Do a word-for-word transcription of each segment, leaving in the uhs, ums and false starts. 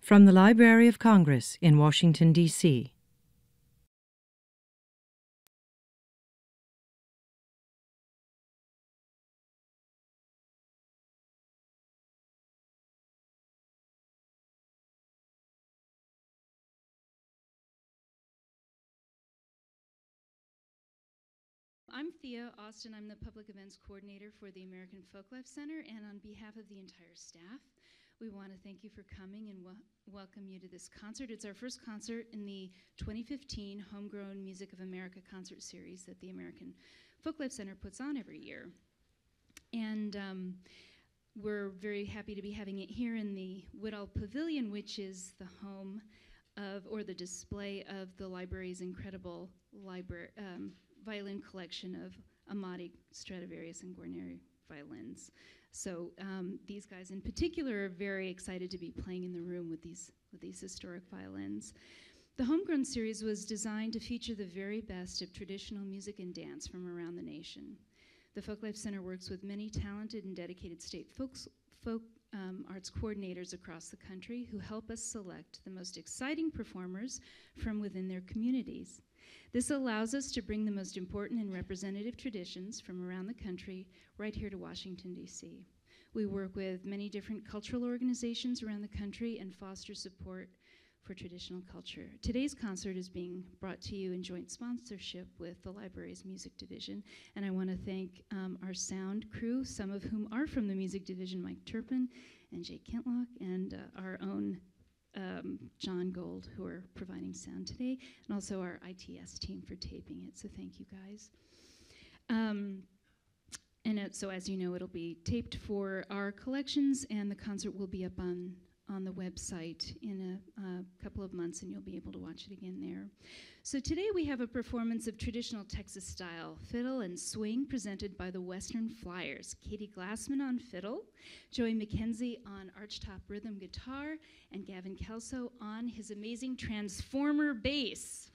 From the Library of Congress in Washington, D C I'm Thea Austin. I'm the Public Events Coordinator for the American Folklife Center, and on behalf of the entire staff, we want to thank you for coming and wel welcome you to this concert. It's our first concert in the twenty fifteen Homegrown Music of America concert series that the American Folklife Center puts on every year. And um, we're very happy to be having it here in the Woodall Pavilion, which is the home of, or the display of, the library's incredible library um, violin collection of Amati, Stradivarius, and Guarneri violins. So um, these guys in particular are very excited to be playing in the room with these, with these historic violins. The Homegrown series was designed to feature the very best of traditional music and dance from around the nation. The Folklife Center works with many talented and dedicated state folks, folk um, arts coordinators across the country who help us select the most exciting performers from within their communities. This allows us to bring the most important and representative traditions from around the country right here to Washington, D C We work with many different cultural organizations around the country and foster support for traditional culture. Today's concert is being brought to you in joint sponsorship with the library's music division, and I want to thank um, our sound crew, some of whom are from the music division, Mike Turpin and Jake Kentlock, and uh, our own Um, John Gold, who are providing sound today, and also our I T S team for taping it, so thank you guys. Um, and it, so as you know, it'll be taped for our collections, and the concert will be up on, on the website in a, a couple of months, and you'll be able to watch it again there. So today we have a performance of traditional Texas-style fiddle and swing presented by the Western Flyers. Katie Glassman on fiddle, Joey McKenzie on archtop rhythm guitar, and Gavin Kelso on his amazing transformer bass.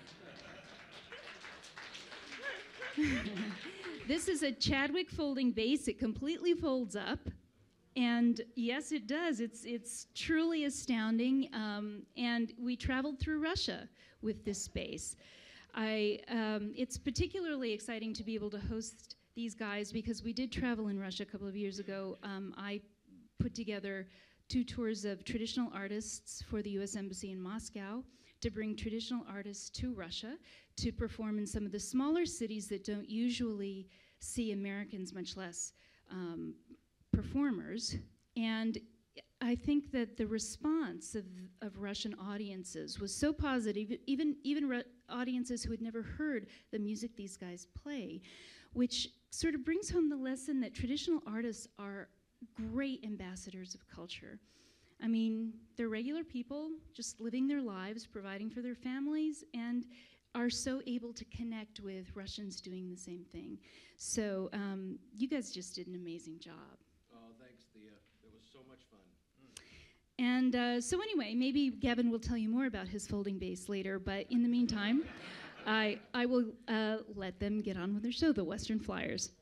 This is a Chadwick folding bass. It completely folds up. And yes, it does. It's, it's truly astounding. Um, and we traveled through Russia with this bass. I, um, it's particularly exciting to be able to host these guys because we did travel in Russia a couple of years ago. Um, I put together two tours of traditional artists for the U S Embassy in Moscow to bring traditional artists to Russia to perform in some of the smaller cities that don't usually see Americans, much less um, performers. And I think that the response of, of Russian audiences was so positive, even, even Ru audiences who had never heard the music these guys play, which sort of brings home the lesson that traditional artists are great ambassadors of culture. I mean, they're regular people just living their lives, providing for their families, and are so able to connect with Russians doing the same thing. So um, you guys just did an amazing job. Oh, thanks, Thea. It was so much fun. And uh, so anyway, maybe Gavin will tell you more about his folding bass later, but in the meantime, I, I will uh, let them get on with their show, the Western Flyers.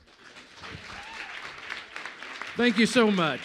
Thank you so much.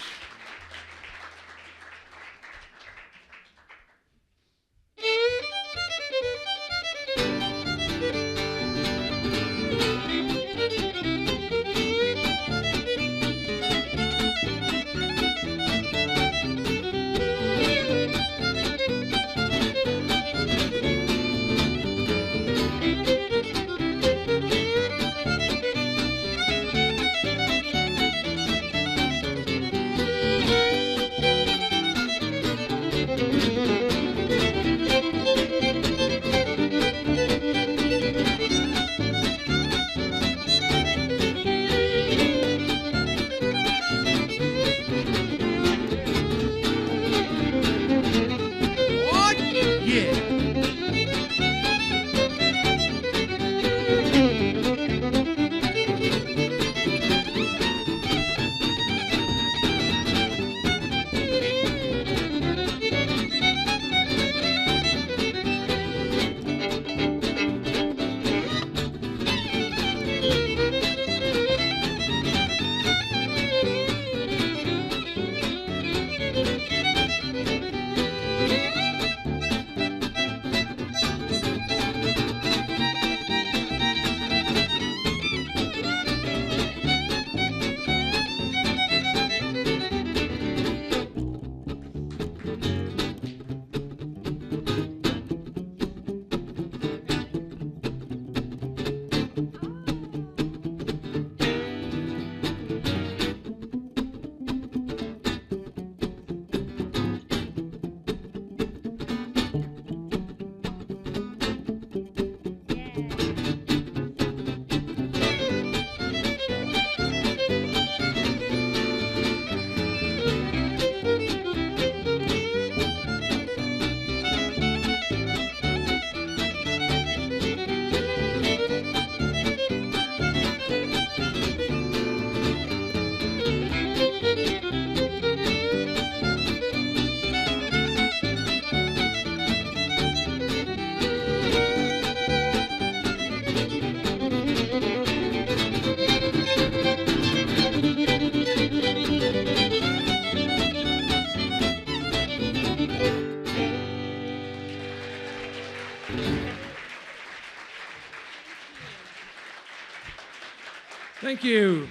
Thank you.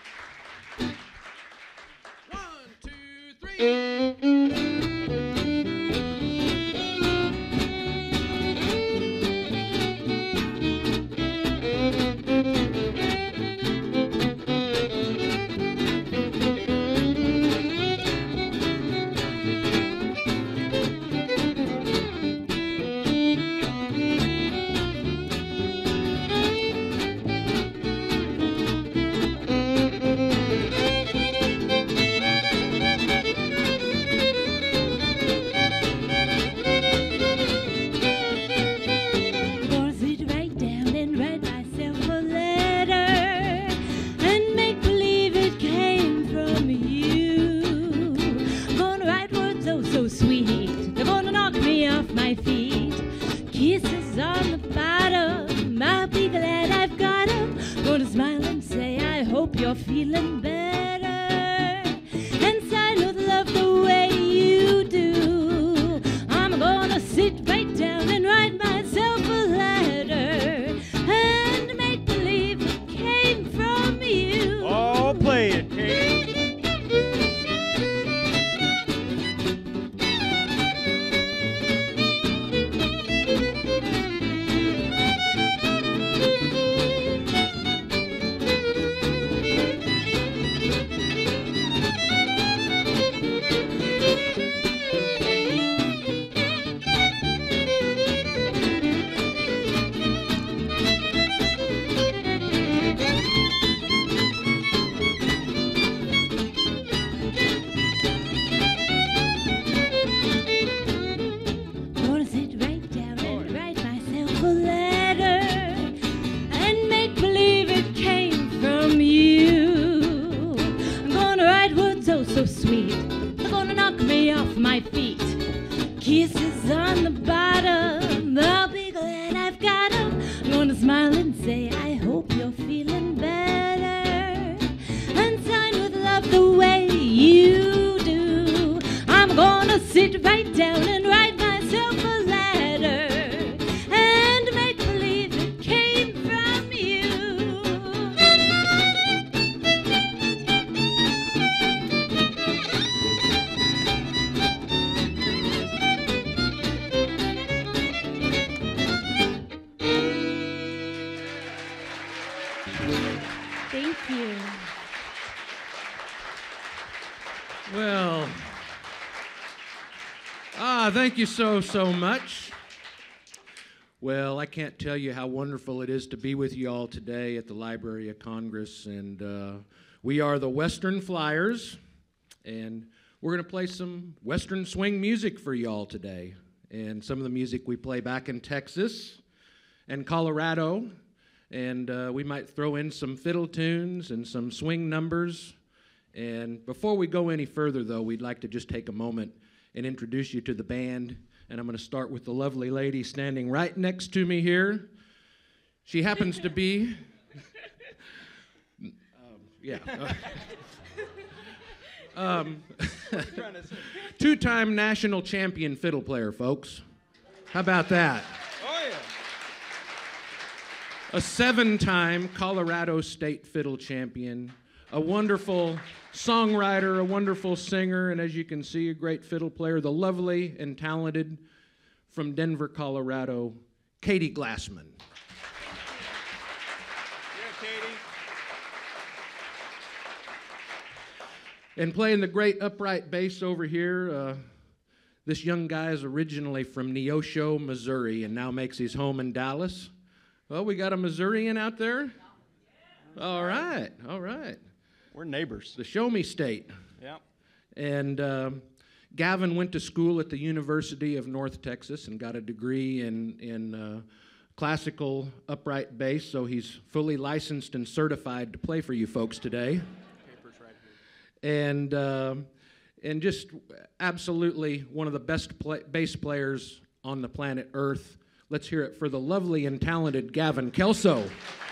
One, two, three. Well, ah, thank you so, so much. Well, I can't tell you how wonderful it is to be with you all today at the Library of Congress. And uh, we are the Western Flyers, and we're going to play some Western swing music for you all today. And some of the music we play back in Texas and Colorado. And uh, we might throw in some fiddle tunes and some swing numbers. And before we go any further, though, we'd like to just take a moment and introduce you to the band. And I'm going to start with the lovely lady standing right next to me here. She happens to be, um, yeah, uh, um, two-time national champion fiddle player, folks. How about that? Oh, yeah. A seven-time Colorado State fiddle champion, a wonderful songwriter, a wonderful singer, and as you can see, a great fiddle player, the lovely and talented, from Denver, Colorado, Katie Glassman. Yeah, Katie. And playing the great upright bass over here, uh, this young guy is originally from Neosho, Missouri, and now makes his home in Dallas. Well, we got a Missourian out there? All right, all right. We're neighbors. The Show Me State. Yeah. And uh, Gavin went to school at the University of North Texas and got a degree in, in uh, classical upright bass, so he's fully licensed and certified to play for you folks today. Papers right here. And, uh, and just absolutely one of the best play bass players on the planet Earth. Let's hear it for the lovely and talented Gavin Kelso.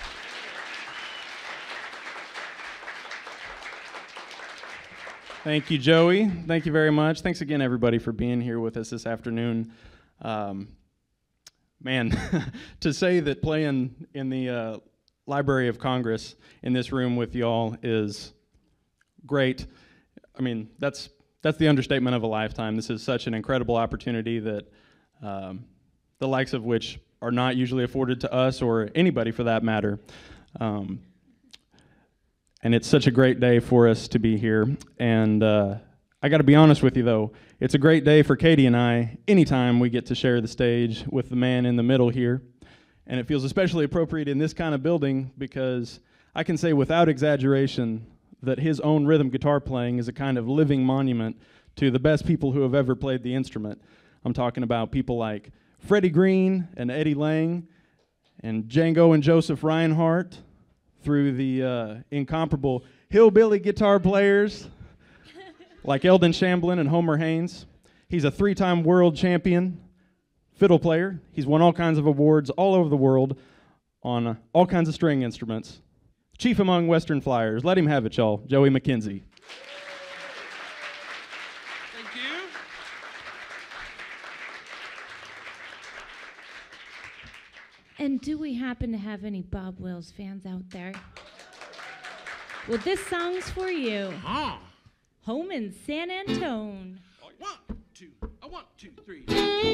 Thank you, Joey. Thank you very much. Thanks again, everybody, for being here with us this afternoon. Um, man, to say that playing in the uh, Library of Congress in this room with y'all is great. I mean, that's that's the understatement of a lifetime. This is such an incredible opportunity that um, the likes of which are not usually afforded to us or anybody for that matter. Um, and it's such a great day for us to be here. And uh, I got to be honest with you, though, it's a great day for Katie and I anytime we get to share the stage with the man in the middle here. And it feels especially appropriate in this kind of building because I can say without exaggeration that his own rhythm guitar playing is a kind of living monument to the best people who have ever played the instrument. I'm talking about people like Freddie Green and Eddie Lang and Django and Joseph Reinhardt, through the uh, incomparable hillbilly guitar players like Eldon Shamblin and Homer Haynes. He's a three-time world champion fiddle player. He's won all kinds of awards all over the world on uh, all kinds of string instruments. Chief among Western Flyers. Let him have it, y'all. Joey McKenzie. Thank you. And do we happen to have any Bob Wills fans out there? Well, this song's for you. Ah. Home in San Antone. One, two, a one, two, three.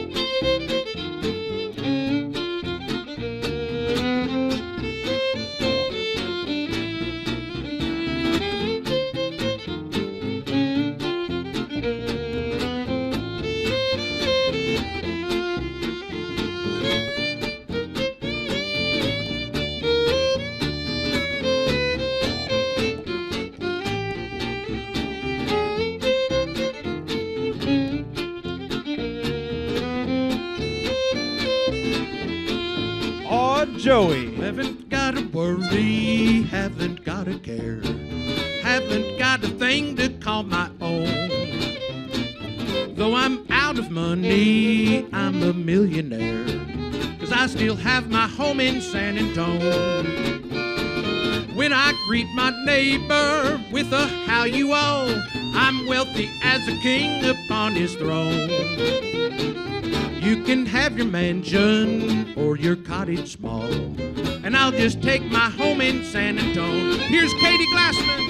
Joey. Haven't got to worry, haven't got to care, haven't got a thing to call my own. Though I'm out of money, I'm a millionaire, 'cause I still have my home in San Antone. When I greet my neighbor with a how you all, I'm wealthy as a king upon his throne. You can have your mansion or your cottage small, and I'll just take my home in San Antone. Here's Katie Glassman.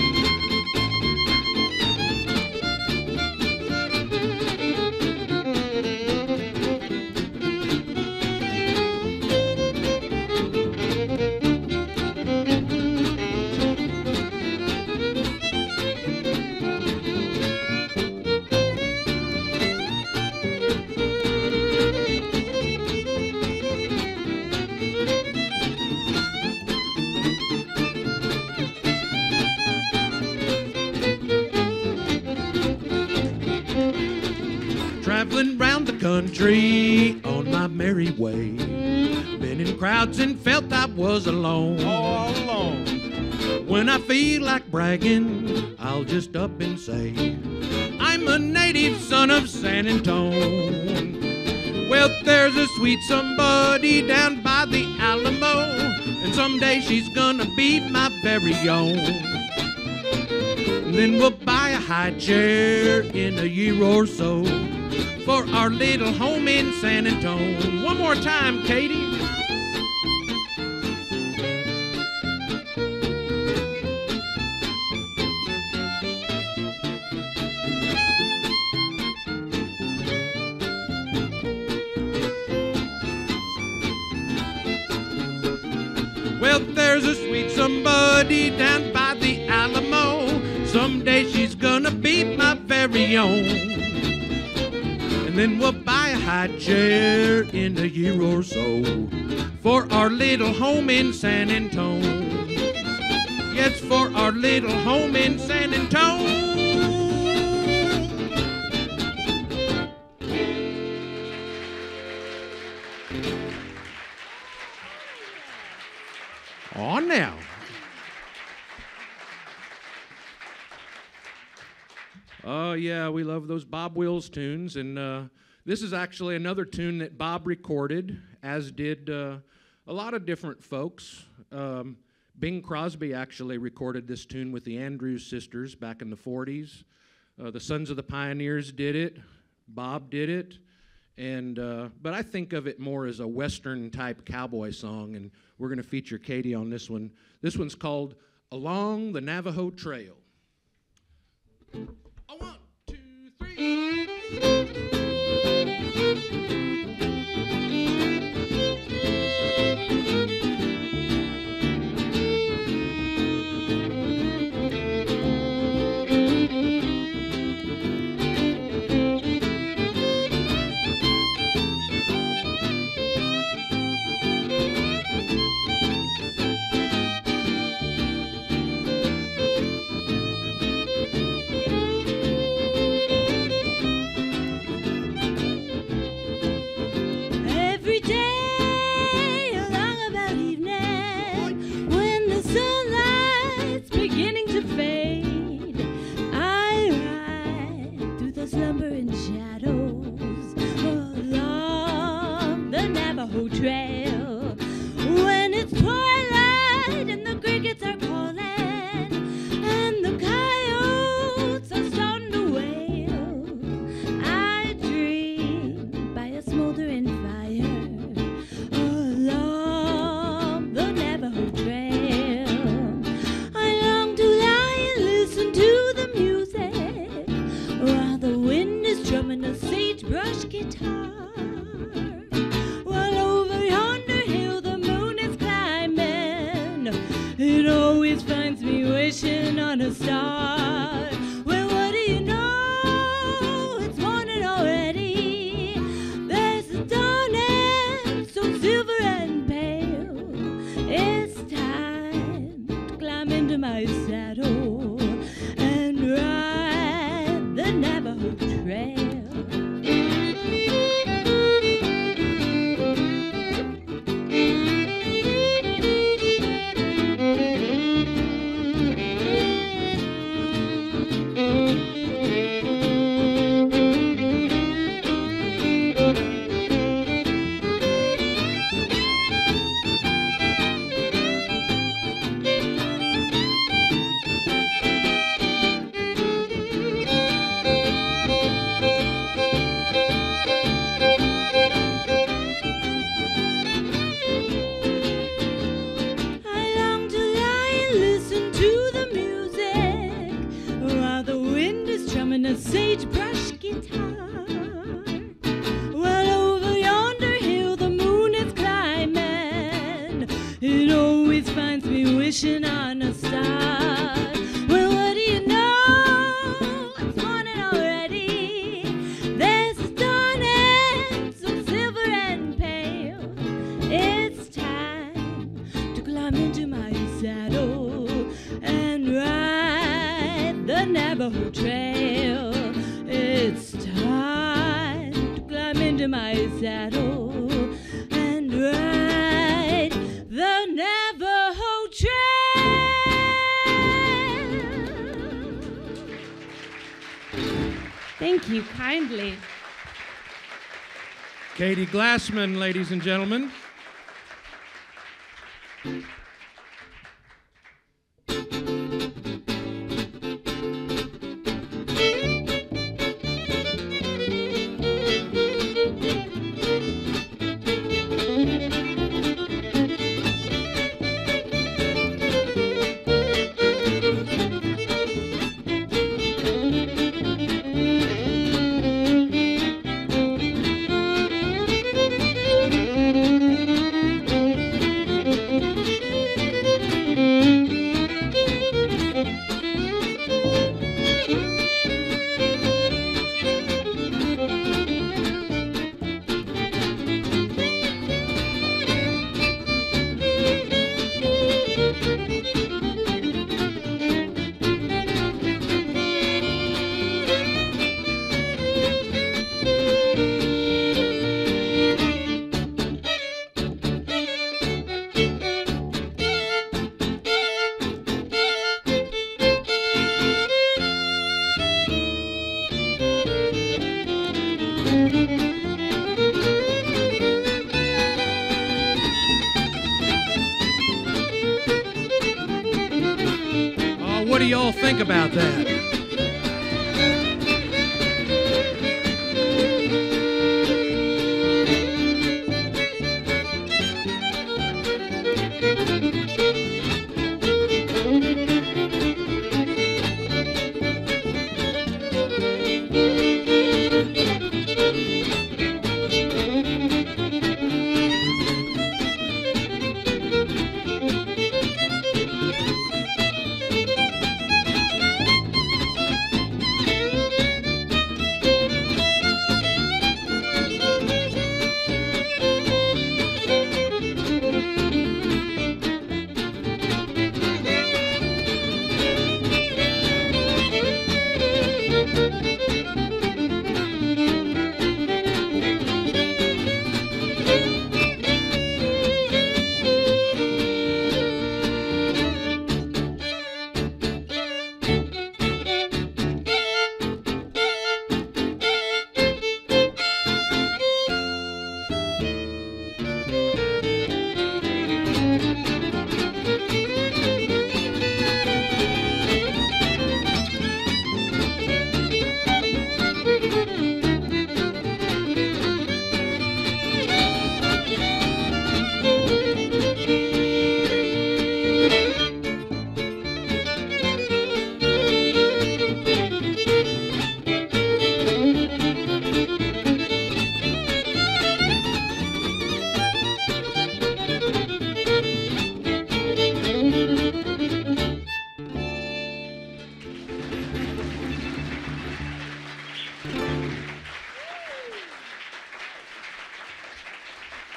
Traveling round the country on my merry way, been in crowds and felt I was alone. All alone. When I feel like bragging, I'll just up and say, I'm a native son of San Antone. Well, there's a sweet somebody down by the Alamo, and someday she's gonna be my very own. And then we'll buy a high chair in a year or so for our little home in San Antone. One more time, Katie. Well, there's a sweet somebody down by the Alamo. Someday she's gonna be my very own. And then we'll buy a high chair in a year or so for our little home in San Antone. Yes, for our little home in San Antone. On now. Oh, yeah, we love those Bob Wills tunes. And uh, this is actually another tune that Bob recorded, as did uh, a lot of different folks. Um, Bing Crosby actually recorded this tune with the Andrews Sisters back in the forties. Uh, the Sons of the Pioneers did it. Bob did it. And, uh, but I think of it more as a Western-type cowboy song, and we're going to feature Katie on this one. This one's called Along the Navajo Trail. A one, two, three. Thank you kindly. Katie Glassman, ladies and gentlemen. What do y'all think about that?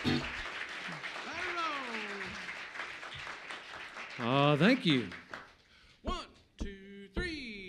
Oh, thank you. One, two, three.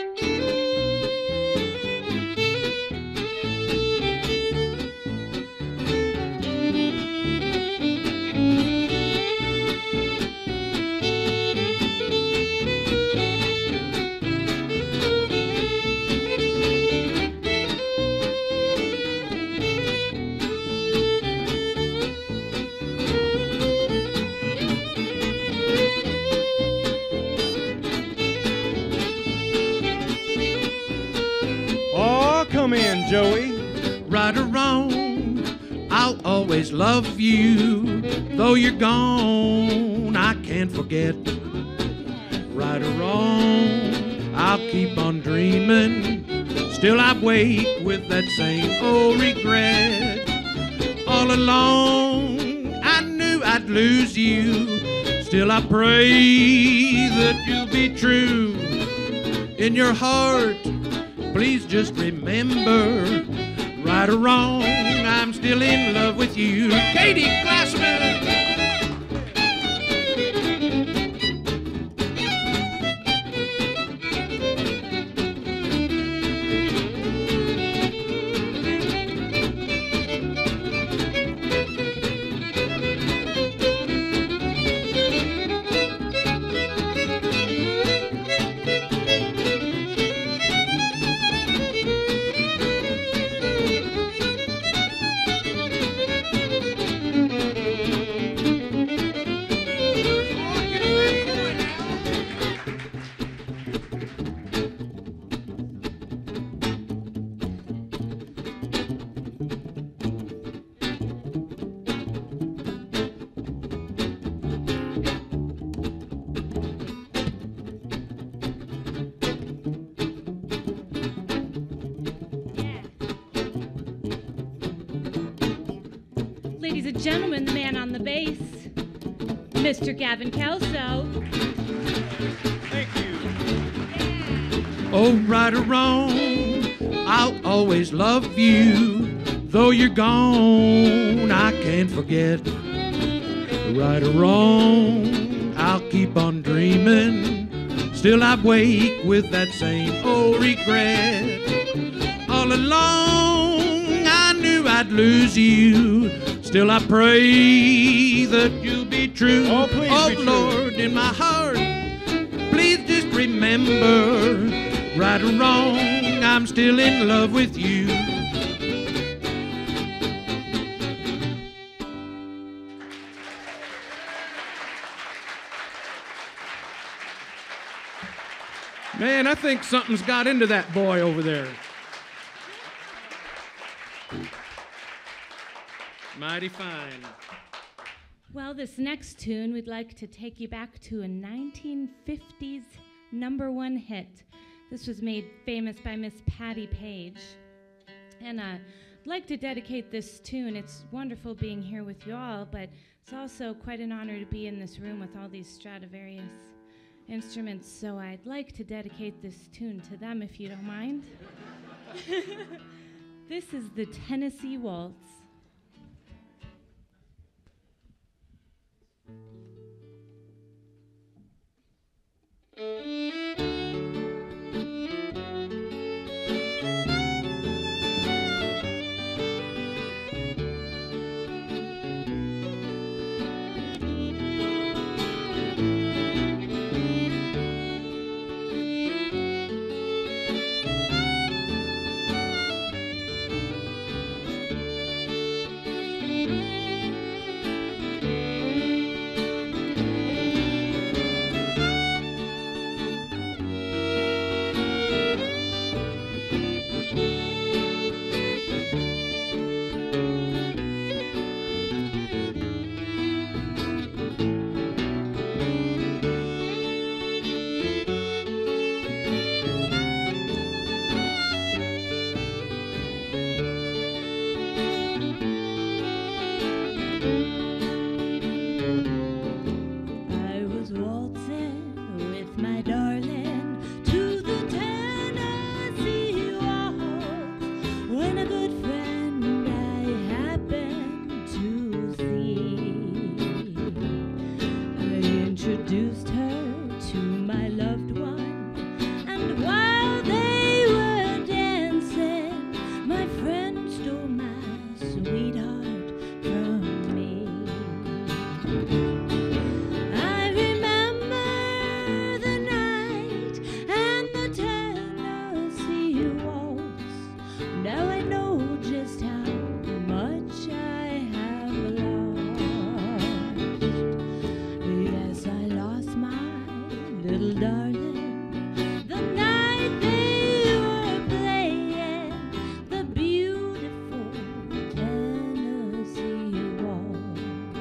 Come in, Joey. Right or wrong, I'll always love you. Though you're gone, I can't forget. Right or wrong, I'll keep on dreaming. Still I wake with that same old regret. All along, I knew I'd lose you. Still I pray that you'll be true. In your heart, please just remember, right or wrong, I'm still in love with you. Katie Glassman! Ladies and gentlemen, the man on the bass, Mister Gavin Kelso. Thank you. Oh, right or wrong, I'll always love you. Though you're gone, I can't forget. Right or wrong, I'll keep on dreaming. Still I wake with that same old regret. All along, I knew I'd lose you. Still I pray that you'll be true. Oh, please oh be true. Lord, in my heart, please just remember, right or wrong, I'm still in love with you. Man, I think something's got into that boy over there. Mighty fine. Well, this next tune, we'd like to take you back to a nineteen fifties number one hit. This was made famous by Miss Patti Page. And uh, I'd like to dedicate this tune. It's wonderful being here with you all, but it's also quite an honor to be in this room with all these Stradivarius instruments. So I'd like to dedicate this tune to them, if you don't mind. This is the Tennessee Waltz. man stole my sweetheart from me. I remember the night and the Tennessee waltz. Now I know just how much I have lost. Yes, I lost my little darling the night they were playing the beautiful Tennessee waltz.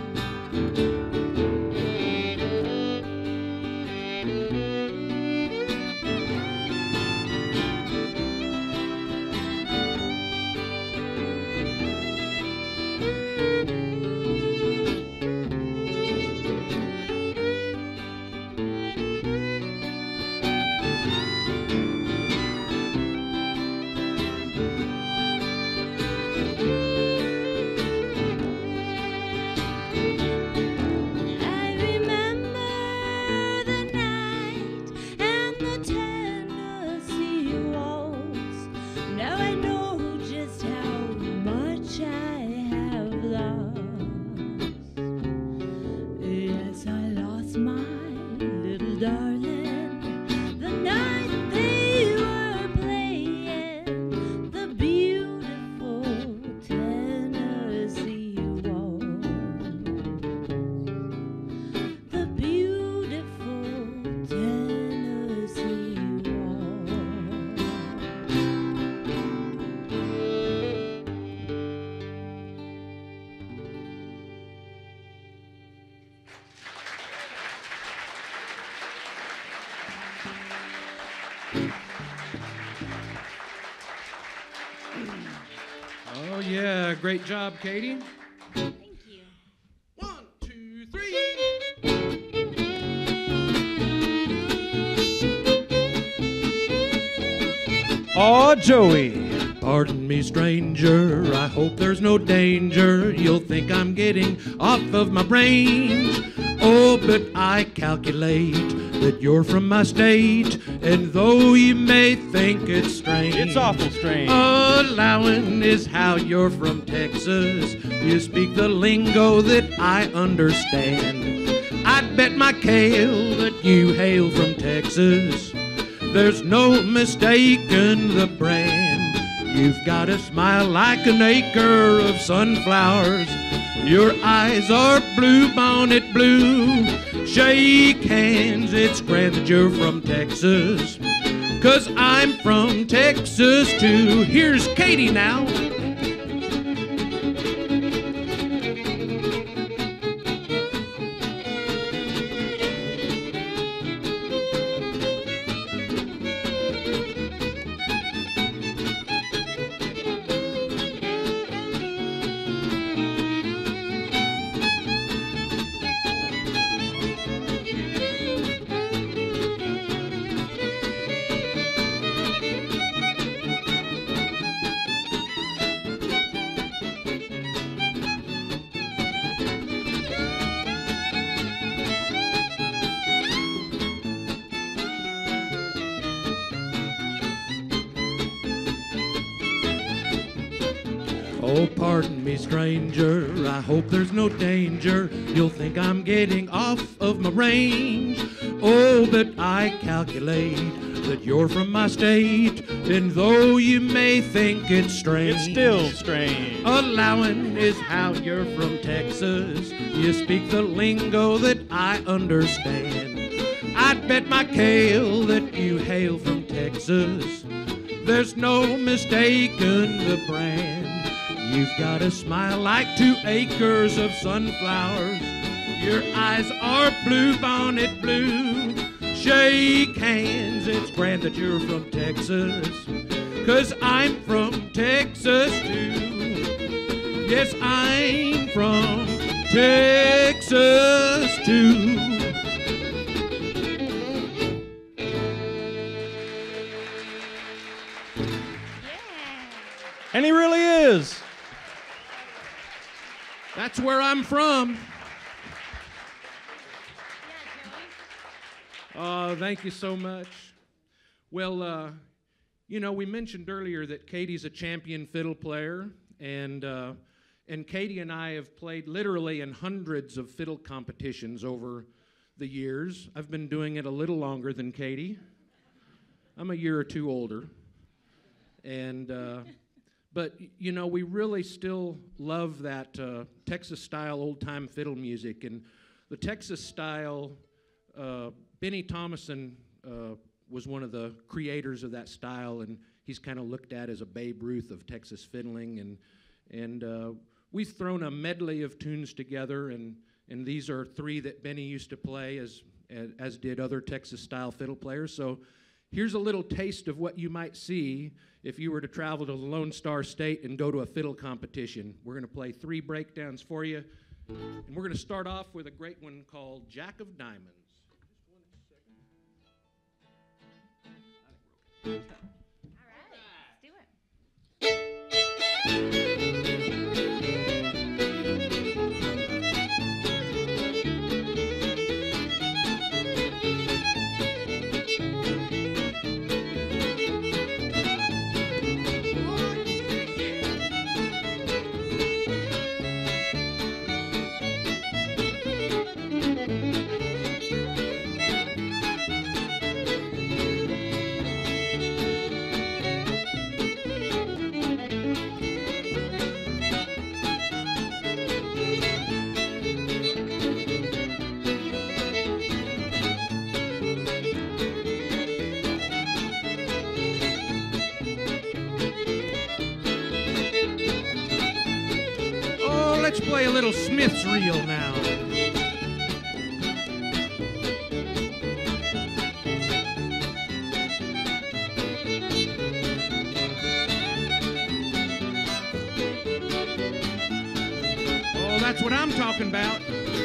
I remember the night and the Tennessee waltz. Now I know just how much I have lost. Yes, I lost my little darling the night they were playing the beautiful Tennessee waltz. The beautiful Tennessee waltz. Oh, yeah. Great job, Katie. Thank you. One, two, three. Aw, Joey. Pardon me, stranger, I hope there's no danger. You'll think I'm getting off of my range. Oh, but I calculate that you're from my state, and though you may think it's strange, It's awful strange. allowing is how you're from Texas. You speak the lingo that I understand. I'd bet my kale that you hail from Texas. There's no mistaking the brand. You've got a smile like an acre of sunflowers. Your eyes are blue bonnet blue. Shake hands, it's grand that you're from Texas, 'cause I'm from Texas too. Here's Katie now. Oh, pardon me, stranger, I hope there's no danger. You'll think I'm getting off of my range. Oh, but I calculate that you're from my state, and though you may think it's strange, It's still strange. allowing is how you're from Texas. You speak the lingo that I understand. I'd bet my kale that you hail from Texas. There's no mistaking the brand. You've got a smile like two acres of sunflowers. Your eyes are blue bonnet blue. Shake hands, it's grand that you're from Texas, 'cause I'm from Texas too. Yes, I'm from Texas too. And he really is. That's where I'm from. Oh, thank you so much. Well, uh, you know, we mentioned earlier that Katie's a champion fiddle player, and uh, and Katie and I have played literally in hundreds of fiddle competitions over the years. I've been doing it a little longer than Katie. I'm a year or two older, and uh, but you know, we really still love that uh, Texas-style old-time fiddle music, and the Texas-style. Uh, Benny Thomason uh, was one of the creators of that style, and he's kind of looked at as a Babe Ruth of Texas fiddling, and and uh, we've thrown a medley of tunes together, and and these are three that Benny used to play, as as, as did other Texas-style fiddle players. So here's a little taste of what you might see if you were to travel to the Lone Star State and go to a fiddle competition. We're going to play three breakdowns for you, and we're going to start off with a great one called Jack of Diamonds. All right, let's do it. Let's play a little Smith's reel now. Oh, that's what I'm talking about.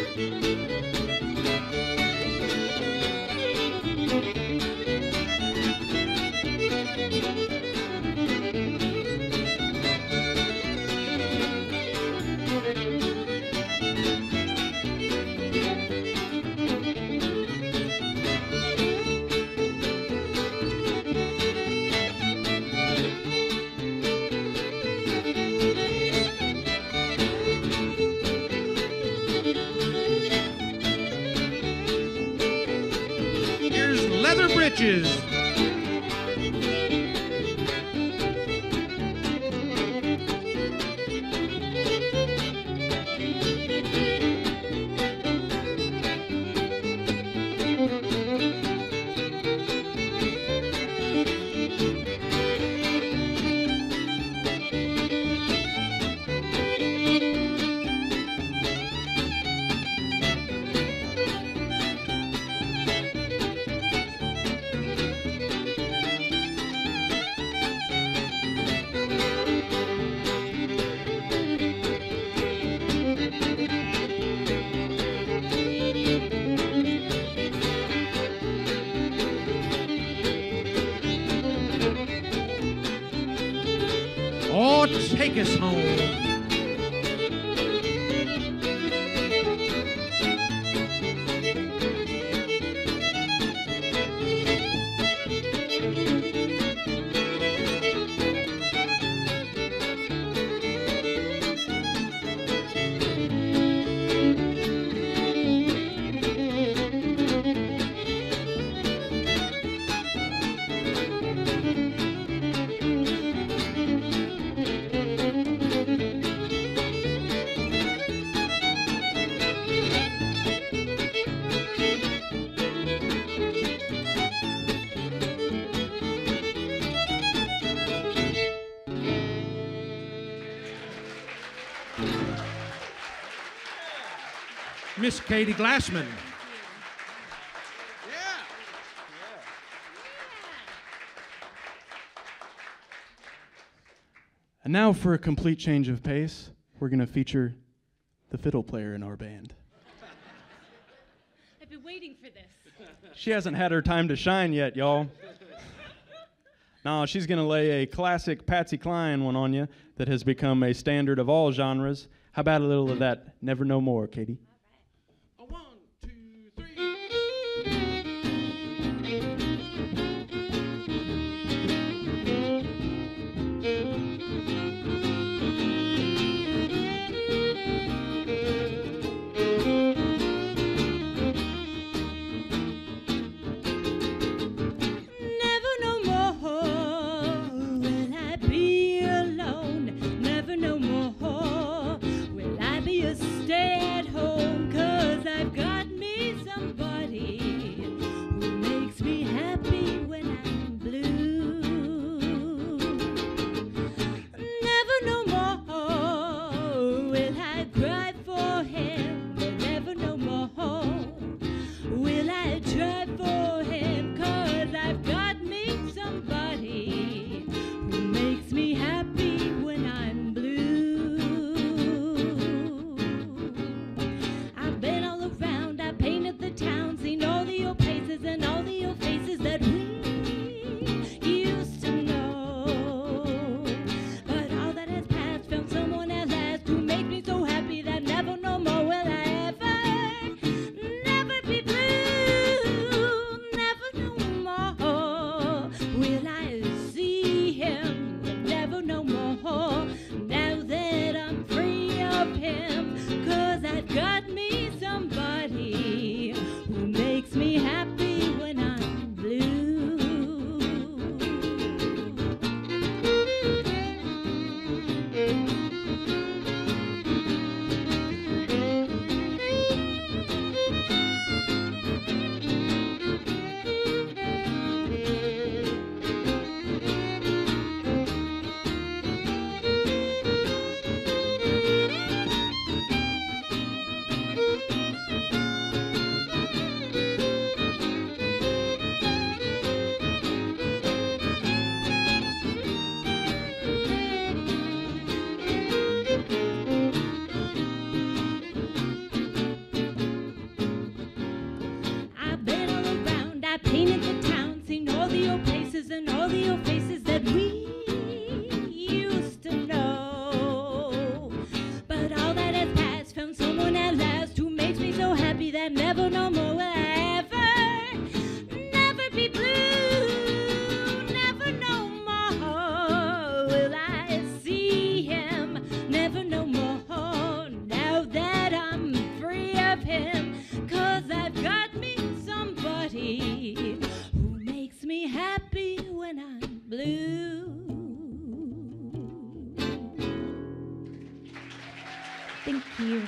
Leather Britches. Oh, take us home. Miss Katie Glassman. Yeah. And now for a complete change of pace, we're going to feature the fiddle player in our band. I've been waiting for this. She hasn't had her time to shine yet, y'all. No, she's going to lay a classic Patsy Cline one on you that has become a standard of all genres. How about a little of that Never No More, Katie? A one, two, three. Thank you.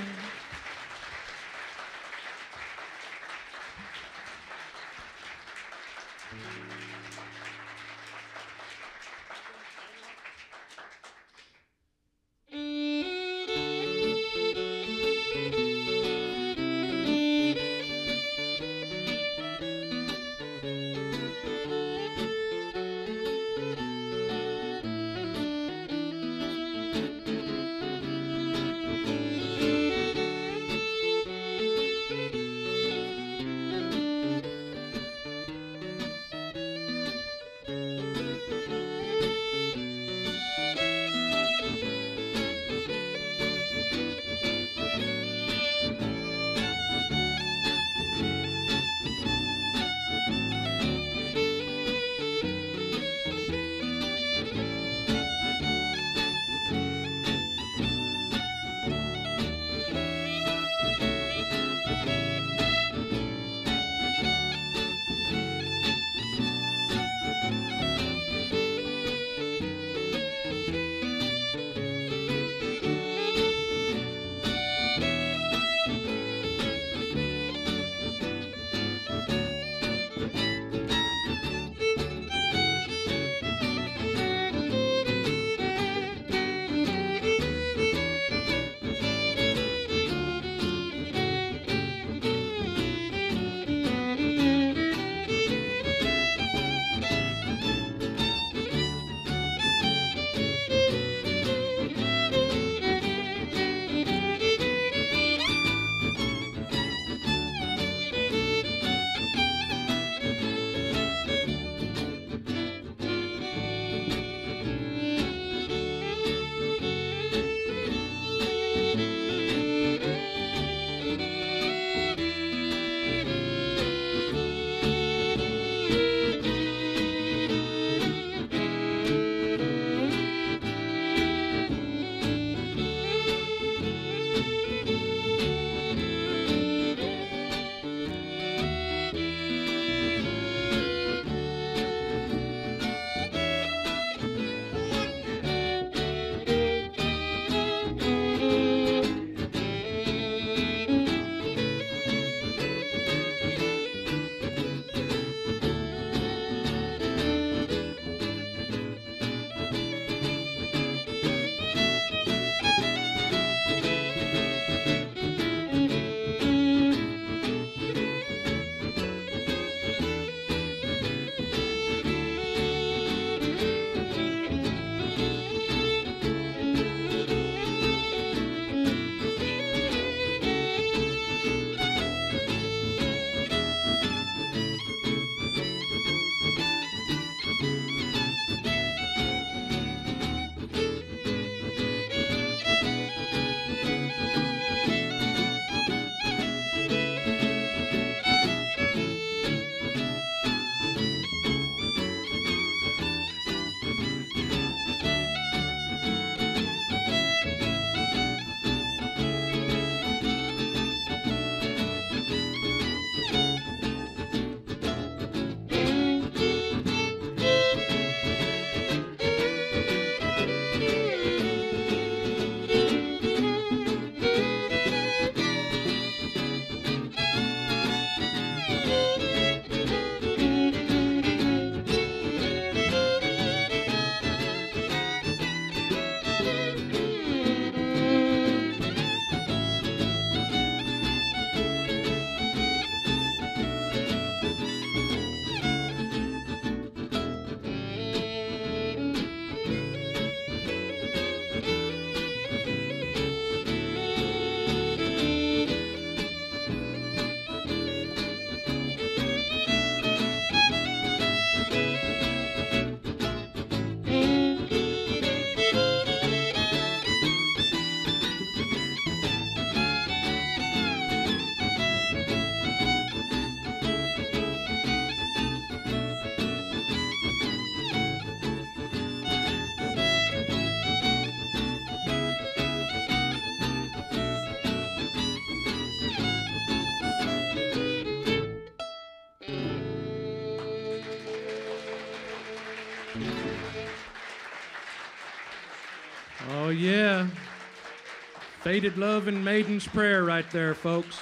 Faded Love and Maiden's Prayer right there, folks.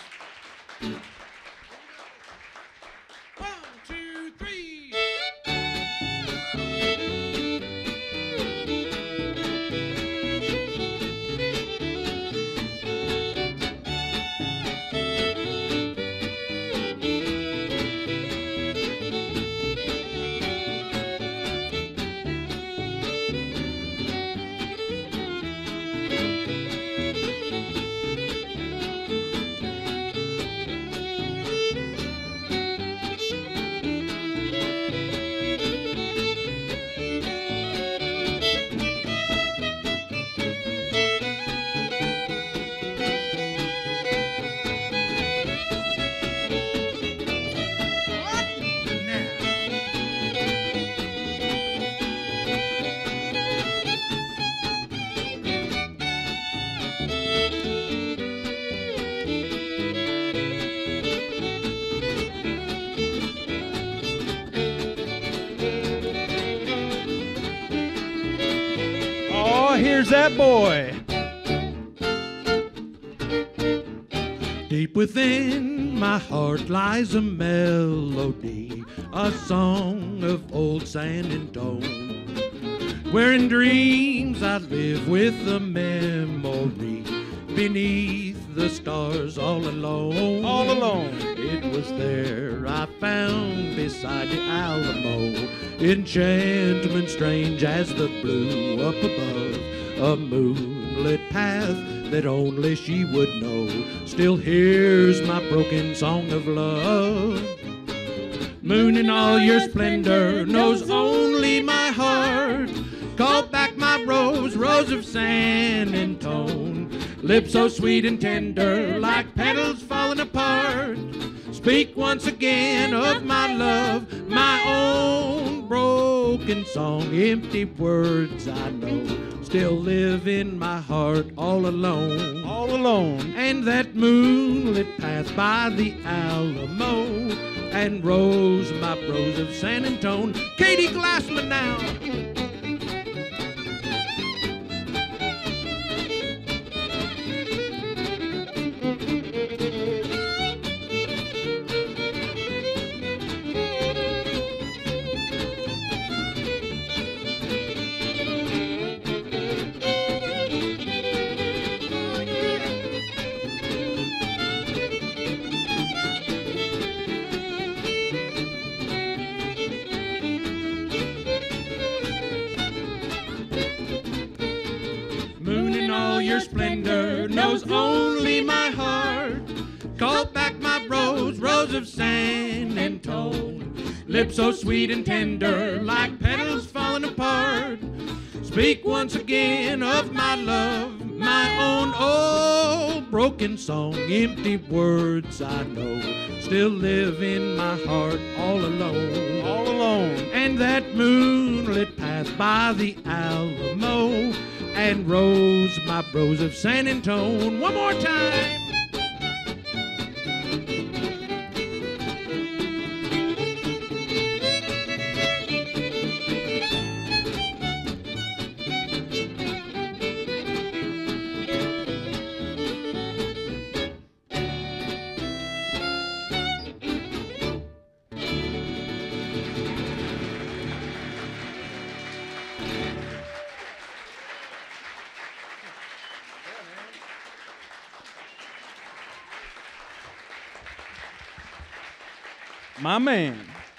One, two, three. Here's that boy. Deep within my heart lies a melody, a song of old San Antone, where in dreams I live with a memory beneath the stars all alone. All alone. It was there I found beside the Alamo enchantment strange as the blue up above, a moonlit path that only she would know still hears my broken song of love. Moon in all your splendor knows only my heart. Call back my rose, rose of San Antone, lips so sweet and tender like petals falling apart. Speak once again of my love, my own broken song. Empty words I know still live in my heart all alone. All alone. And that moonlit path by the Alamo and rose, my rose of San Antone. Katie Glassman now. Your splendor knows only my heart. Call back my rose, rose of San Antone, lips so sweet and tender like petals falling apart. Speak once again of my love, my own old broken song. Empty words I know still live in my heart all alone. All alone. And that moonlit path by the Alamo and rose, my rose of San Antone. One more time. My man.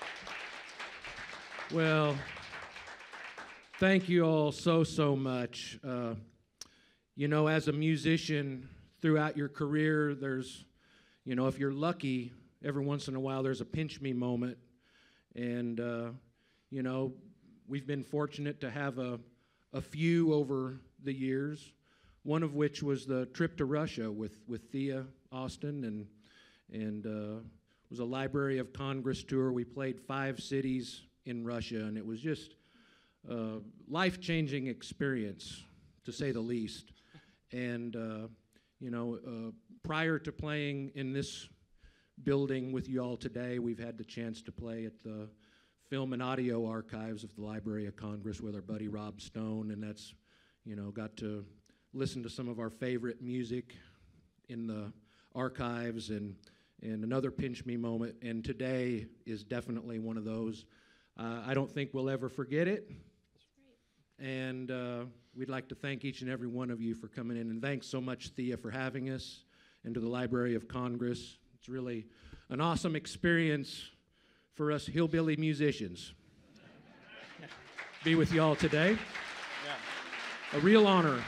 Well, thank you all so, so much. Uh, you know, as a musician throughout your career, there's, you know, if you're lucky, every once in a while there's a pinch me moment. And, uh, you know, we've been fortunate to have a, a few over the years, one of which was the trip to Russia with, with Thea Austin, and, and uh, it was a Library of Congress tour. We played five cities in Russia, and it was just a life-changing experience, to say the least. And, uh, you know, uh, prior to playing in this building with you all today, we've had the chance to play at the Film and Audio Archives of the Library of Congress with our buddy Rob Stone, and that's, you know, got to listen to some of our favorite music in the archives, and, and another pinch me moment, and today is definitely one of those. Uh, I don't think we'll ever forget it. And uh, we'd like to thank each and every one of you for coming in. And thanks so much, Thea, for having us, and to the Library of Congress. It's really an awesome experience for us hillbilly musicians. Be with you all today. Yeah. A real honor.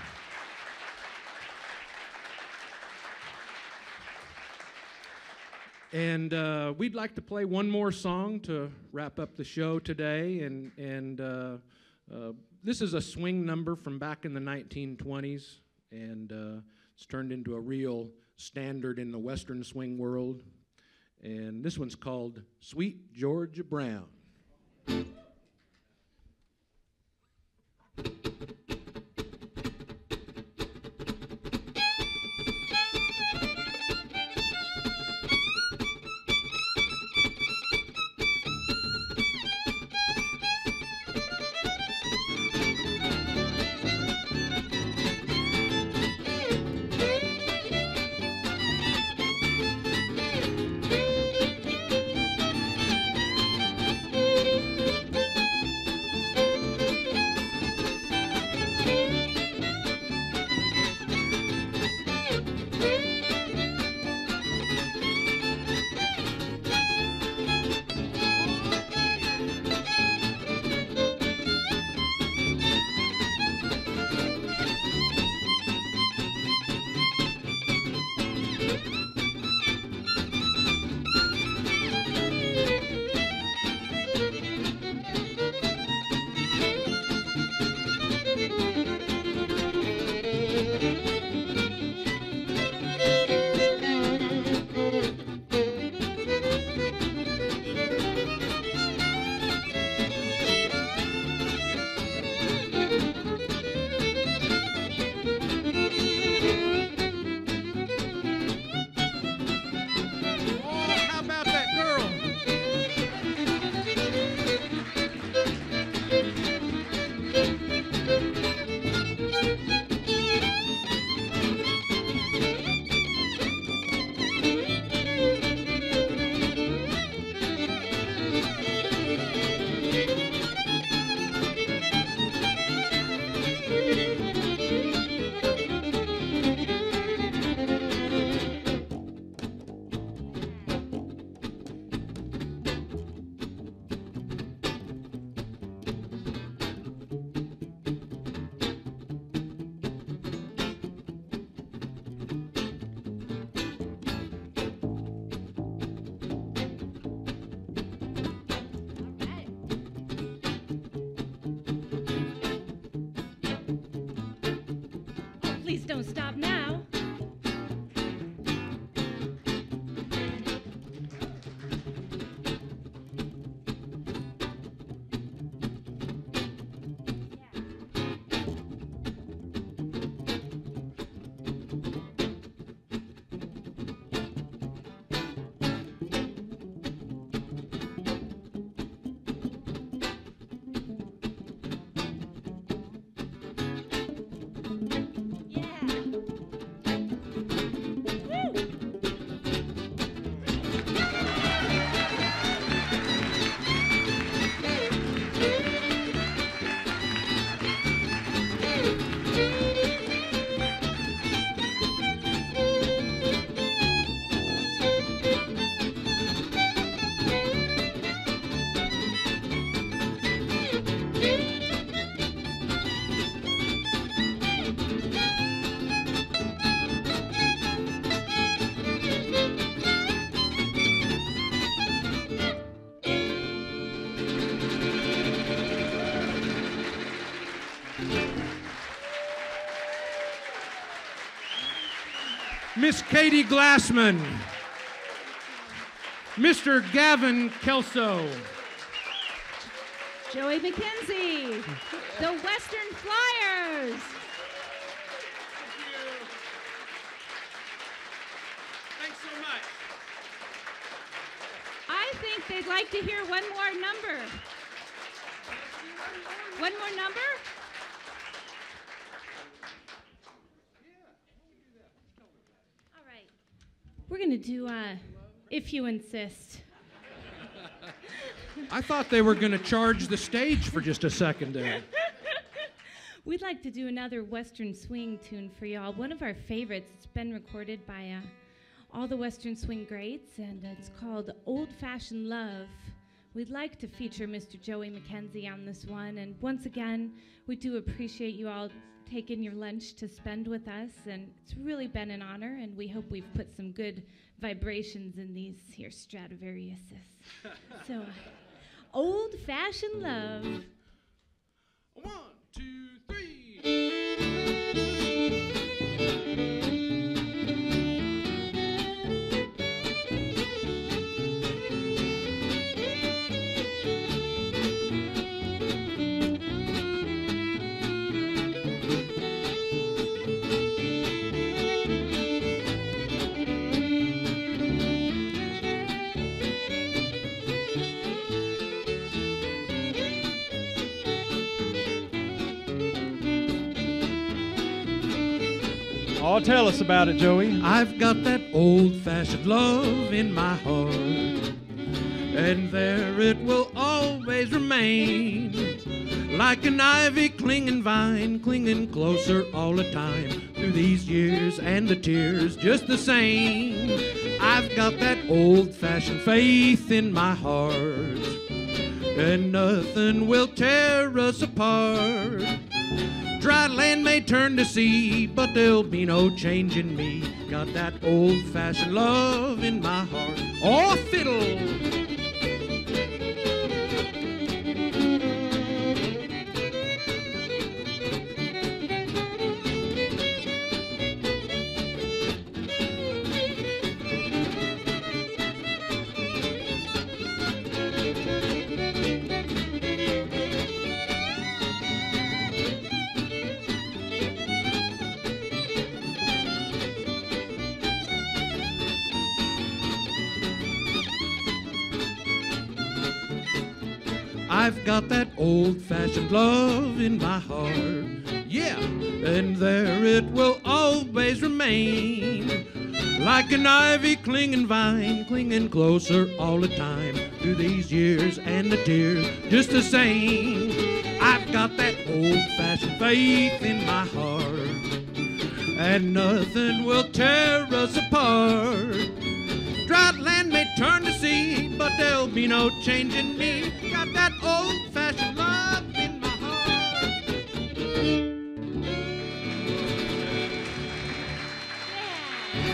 And uh, we'd like to play one more song to wrap up the show today. And, and uh, uh, this is a swing number from back in the nineteen twenties. And uh, it's turned into a real standard in the Western swing world. And this one's called Sweet Georgia Brown. Please don't stop now. Miss Katie Glassman, Mister Gavin Kelso, Joey McKenzie, the Western Flyers. Thank you. Thanks so much. I think they'd like to hear one more number. One more number? We're going to do uh, If You Insist. I thought they were going to charge the stage for just a second there. We'd like to do another Western swing tune for y'all. One of our favorites. It's been recorded by uh, all the Western swing greats, and it's called Old Fashioned Love. We'd like to feature Mister Joey McKenzie on this one, and once again, we do appreciate you all taking your lunch to spend with us, and it's really been an honor, and we hope we've put some good vibrations in these here Stradivariuses. So, uh, Old Fashioned Love. One, two, three. Oh, tell us about it, Joey. I've got that old-fashioned love in my heart, and there it will always remain, like an ivy clinging vine, clinging closer all the time, through these years and the tears just the same. I've got that old-fashioned faith in my heart, and nothing will tear us apart. Dry land may turn to sea, but there'll be no change in me. Got that old-fashioned love in my heart. Oh, fiddle! I've got that old-fashioned love in my heart, yeah, and there it will always remain, like an ivy clinging vine, clinging closer all the time, through these years and the tears just the same. I've got that old-fashioned faith in my heart, and nothing will tear us apart. Dry land may turn to sea, but there'll be no change in me. Got that old-fashioned love in my heart. Yeah.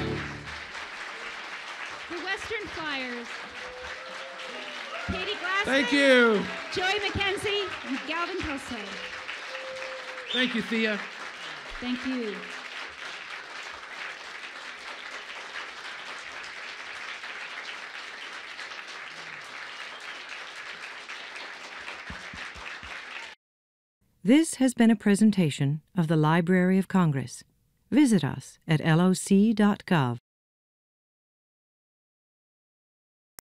The Western Flyers. Katie Glassman. Thank you. Joey McKenzie and Gavin Kelso. Thank you, Thea. Thank you. This has been a presentation of the Library of Congress. Visit us at L O C dot gov.